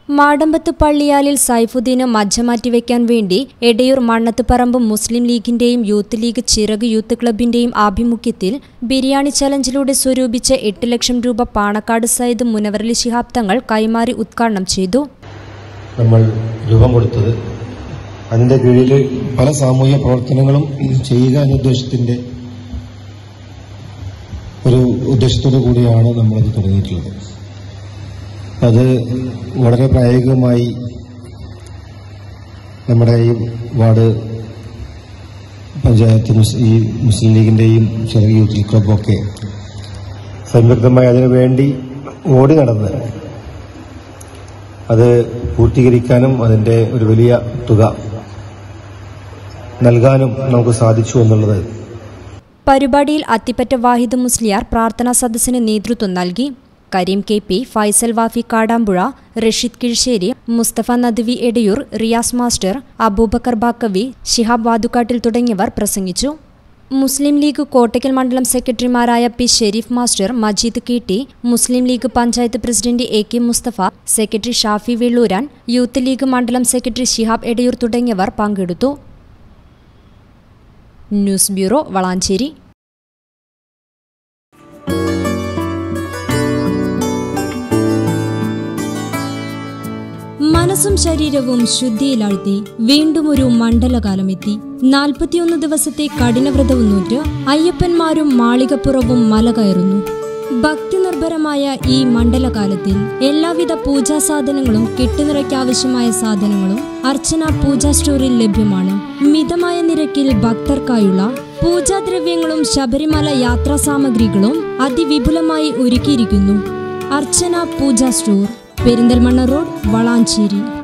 മാടമ്പത്ത് പള്ളിയാലിൽ സൈഫുദ്ദീന് മജ്ജ മാറ്റിവെക്കാൻ വേണ്ടി എടയൂർ മണ്ണത്തുപറമ്പ് മുസ്ലിം ലീഗിന്റെയും യൂത്ത് ലീഗ് ചിറക് യൂത്ത് ക്ലബിന്റെയും ആഭിമുഖ്യത്തിൽ ബിരിയാണി ചലഞ്ചിലൂടെ സ്വരൂപിച്ച 8 ലക്ഷം രൂപ പാണക്കാട് സയ്യിദ് മുനവറലി ശിഹാബ് തങ്ങൾ കൈമാറി ഉദ്ഘാടനം ചെയ്തു. നമ്മൾ രൂപം കൊടുത്തത് അതിന്റെ കീഴിൽ പല സാമൂഹിക പ്രവർത്തനങ്ങളും ചെയ്യുക എന്ന ഉദ്ദേശത്തോടു കൂടിയാണ് നമ്മളത് തുടങ്ങിയിട്ടുള്ളത്. അത് വളരെ പ്രായോഗികമായി നമ്മുടെ ഈ വാർഡ് പഞ്ചായത്ത് ഈ മുസ്ലിം ലീഗിന്റെയും ചെറിയ യൂത്ത് ക്ലബൊക്കെ സംയുക്തമായി അതിനുവേണ്ടി ഓടി നടന്ന് അത് പൂർത്തീകരിക്കാനും അതിന്റെ ഒരു വലിയ തുക നൽകാനും നമുക്ക് സാധിച്ചു എന്നുള്ളത്. പരിപാടിയിൽ അത്തിപ്പറ്റ വാഹിദ് മുസ്ലിയാർ പ്രാർത്ഥനാ സദസ്സിന് നേതൃത്വം നൽകി. കരീം KP, ഫൈസൽ വാഫി കാടാമ്പുഴ, റഷീദ് കിഴ്ശ്ശേരി, മുസ്തഫ നദ്വി എടയൂർ, റിയാസ് മാസ്റ്റർ, അബൂബക്കർ ബാക്കവി, ശിഹാബ് വാതുക്കാട്ടിൽ തുടങ്ങിയവർ പ്രസംഗിച്ചു. മുസ്ലിം ലീഗ് കോട്ടയ്ക്കൽ മണ്ഡലം സെക്രട്ടറിമാരായ P. Shareef master, Majeed KT, Muslim League panchayat president AK Musthafa, secretary Shafi Vellooran, Youth League മണ്ഡലം സെക്രട്ടറി ശിഹാബ് എടയൂർ തുടങ്ങിയവർ പങ്കെടുത്തു. News bureau, Valanchery. മനസ്സും ശരീരവും ശുദ്ധിയിലാഴ്ത്തി വീണ്ടും ഒരു മണ്ഡലകാലമെത്തി. 41 ദിവസത്തെ കഠിനവ്രതവും നൂറ്റ് അയ്യപ്പന്മാരും മാളികപ്പുറവും മല കയറുന്നു. ഭക്തി നിർഭരമായ ഈ മണ്ഡലകാലത്തിൽ എല്ലാവിധ പൂജാ സാധനങ്ങളും കെട്ടുനിറയ്ക്കാവശ്യമായ സാധനങ്ങളും അർച്ചന പൂജാ സ്റ്റോറിൽ ലഭ്യമാണ്. മിതമായ നിരക്കിൽ ഭക്തർക്കായുള്ള പൂജാദ്രവ്യങ്ങളും ശബരിമല യാത്രാ സാമഗ്രികളും അതിവിപുലമായി ഒരുക്കിയിരിക്കുന്നു. Archana Pooja store, Perinthalmanna road, Valanchery.